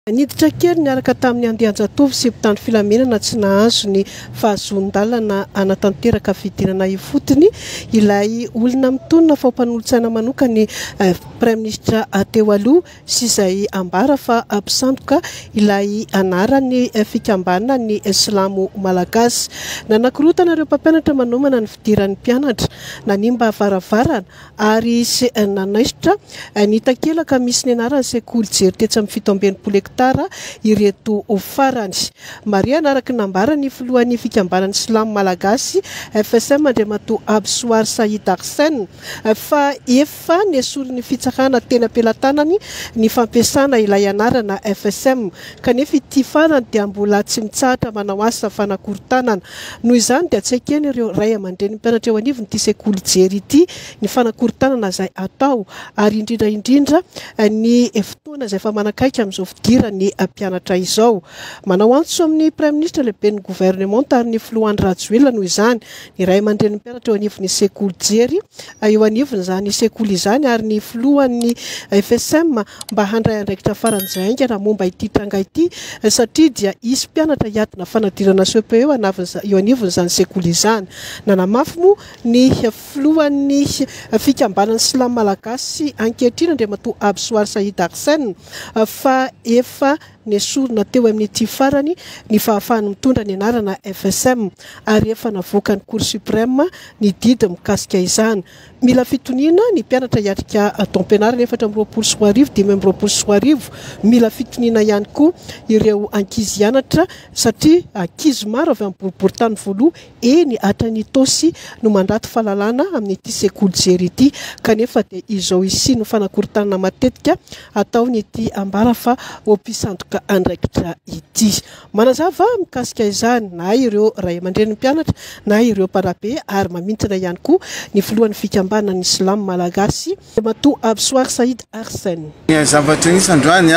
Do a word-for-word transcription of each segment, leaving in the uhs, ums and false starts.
Niditra kely niaraka tamin'ny andian-jatovo sy mpitandro filamenana tsy nahazo ny fahazon-dalana anatanteraka fidirana ifotony ilay olona mitonona fampanolotsaina manoka ny Prime Ministre teo aloha sy izay ambara fa mpisandoka ilay anarany fikambanana ny Silamo Malagasy. Nanakirotana ireo mpampianatra manomana ny fidiran'ny mpianatra nanimba varavarana ary sy nanaisitra ny takelaka misy ny anarany Sekoly jery tetsy amin'ny fito amby enimpolo tara ireto farany. Maria anaraka nambarany filohan'ny fikambanan'ny Silamo Malagasy F S M Andriamato Absoar Saïd Arsène fa efa nesoriny fitsakana tena pelatanany ny fampiasana ilay anarana F S M kanefa ity farany dia mbola tsy mitsahatra manao asa fanakorontanana. Noho izany dia tsy ekeny ireo ray aman-dreny mpianatra eo anivon'ity Sekoly jery ity ny fanakorontanana izay atao ary indrindra indrindra ny fotoana izay fa manakaiky amin'izao fidira ny mpianatra izao. Manao antso amin'ny Prime Ministre lehibe ny gouvernement ary ny filohan'ny Rajoelina noho izany ny ray aman-dreny mpianatra eo anivon'ny Sekoly jery eo anivon'izany Sekoly izany ary ny filohan'ny F S M mba handray andraikitra faran'izay aingana momba ity tranga ity satria dia isy mpianatra hiadina fanadirana S P eo eo anivon'izany Sekoly izany. Nanamafy moa ny filohan'ny fikambanan'ny Silamo Malagasy ankehitriny Andriamato Absoar Saïd Arsène fa efa nesorina teo amin'ity farany ny fahafahany mitondra ny anarana F S M ary efa navoaka ny Cour suprême ny didy mikasika izany. Mila fitoniana ny mpianatra hiatrika taom-pianarana efatra amby roapolo sy roa arivo dimy amby roapolo sy roa arivo. Mila fitoniana ihany koa ireo ankizy hianatra satria ankizy maro avy amin'ny boriboritany voaloha eny hatrany tosy no mandaty fahalalana amin'ity Sekoly jery ity kanefa dia izao isi no fanakorontanana matetika ataony ity ambara fa ompisandoka andraikitra ity. Manazava mikasika izany na ireo ray aman-dreny mpianatra na ireo mpanabe ary mamintana ihany koa ny filohan'ny fikambanan'ny Silamo Malagasy Andriamato Absoar Saïd Arsène. Zavatra nisy androany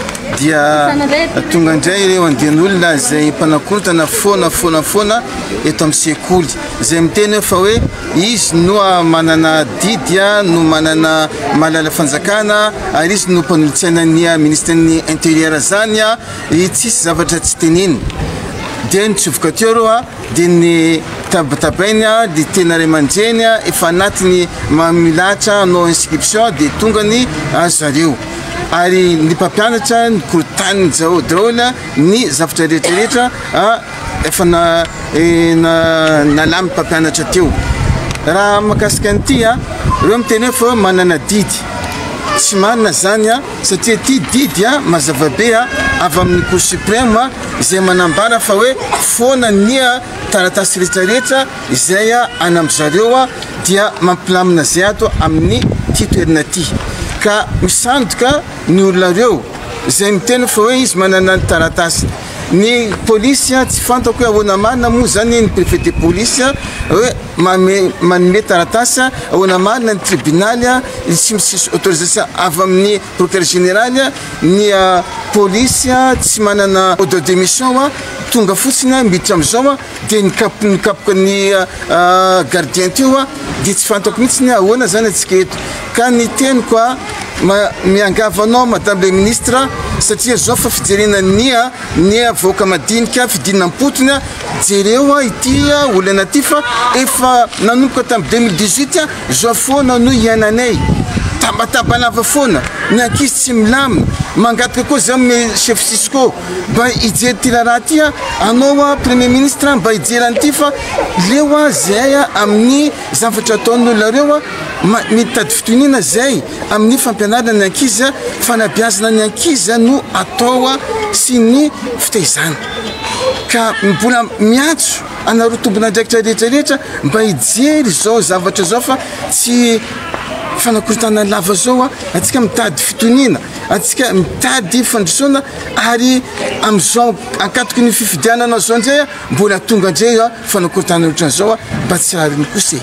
dia tonga indray ireo andian'olona izay mpanakorotana foana foana foana eto amin'ny Sekoly izay miteny fa hoe izy no manana didy no manana malala fanjakana ary izy no mpanolotsaina ny ministren'ny intérieur zany tsisy zavatra tsy teneny dia nitsofoka teo reo dia ny tabatabaina dia tena ray aman-dreny efa anatiny mamilatra no inscription dia tonga ny zareo ary ny mpampianatra ny korontany zao drôla ny zavatra rehetrarehetra efa nalamy mpampianatra teo. Raha makasika an'ity reo miteny fa manana didy tsy manana zany satria ity didy mazavabe avy amin'ny Cour suprême izay manambara fa hoe foana ny taratasy rehetrarehetra izay anamby zareo dia mampilamina zay ato amin'ny ty toerana ty ka misandoka ny olona reo izay miteny fa hoe izy manana ny taratasy. Ny polisy tsy fantako hoe ahoana marina moa zany ny préfet de police hoe manome taratasy ahoana marina ny tribunaly tsy misy autorisation avy amin'ny procureur général ny polisy tsy manana ordre de mission tonga fotsiny miditra amin'izao dia nikapoka ny gardien teo dia tsy fantako mihitsy ny ahoana zany atsika eto ka ny teny koa miangavanao madame le ministre satria zao fa fijerena ny ny avoaka madinika fidinam-potony jereo ity olana ty fa efa nanomboka tamin'ny deux mille dix-huit zao foana no iainanay tabatabalava foana ny ankizy tsy milamina mangataka koa zay amin'ny chef Cisco mba hijery ty raha ty anao premier ministre mba hijery an'ity fa leo zay amin'ny zavatra ataon'olona reo mitady fitoniana zay amin'ny fampianarana ny ankizy fanabeazana ny ankizy no atao sy ny fitaizana ka mbola miantso anareo tombona andraikitra rehetrarehetra mba hijery zao zavatra zao fa tsy fanakorontanana lava zao atsika mitady fitoniana atsika mitady fandrosoana ary amin'izao ankatoky ny fifidianana zao ndray mbola tonga ndray fanakorontanana ohatran'izao mba tsy rariny kosa.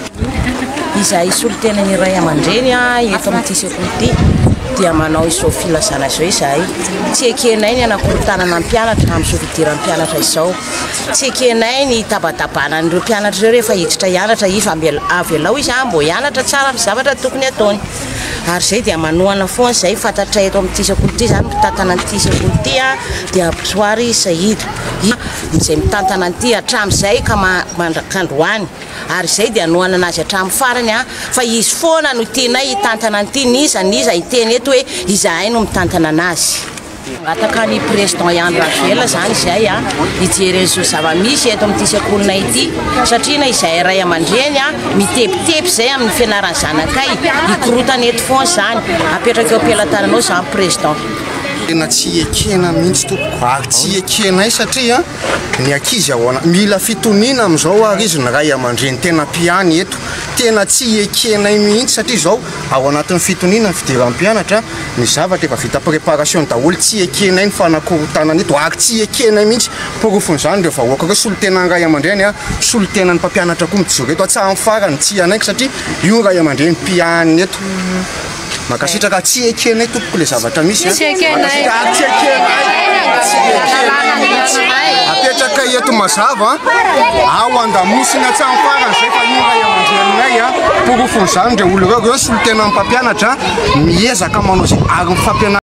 Izahay solitena ny ray aman-dreny efa amin'ity Sekoly ity dia manao izao filazana zao izahay tsy ekenay ny anakorontanana mpianatra amin'izao fidiran'ny mpianatra izao tsy ekenay ny tabatabana n'ireo mpianatra ireo rehefa hiditra hianatra ifa avy alao izy mbo hianatra tsara ny zavatra tokony ataony ary zay dia manoana foana zay fantatra eto amin'ity sekoly ity zany mitantana an'ity sekoly ity dia Soary Saïd zay mitantana an'ity hatramin'izay ka mandrakandroany ary zay dia anoana anazy hatramin'ny farany fa izy foana no tianay hitantana an'ity niza niza hiteny eto hoe izahay no mitantana anazy. Ataka ny président Andry Rajoelina zany izay a hijeren'izao zava-misy eto amin'ity sekolinay ity satria na izahay ray aman-dreny mitepitepy zay amin'ny fianarany zanakay hikorotana eto foana zany apetraka eo am-pelantananao zany président. Tena tsy ekena mihitsy tompoko ary tsy ekenay satria ny ankizy ahoana mila fitoniana amin'izao ary izy ny ray aman-dreny tena mpiany eto tena tsy ekenay mihitsy satria zao ao anatin'ny fitoniana ny fidiram-pianatra ny zavatra efa vita préparation daholo tsy ekenay ny fanakorontanana eto ary tsy ekenay mihitsy porofon'izany rehefa vahoaka hoe solotena ny ray aman-dreny a solotena ny mpampianatra koa mijoro eto atsaha farany tsy anaiky satria io ray aman-dreny mpiany eto. Makasitraka tsy ekenay tompoko le zavatra misy tsy ekenay apetraka eto mazava ao andamosina atsaha farany zay fa io ray aman-drenynay a porofon'izany ndre olo reo reo solotena ny mpampianatra miezaka manao zay ary mifampianatra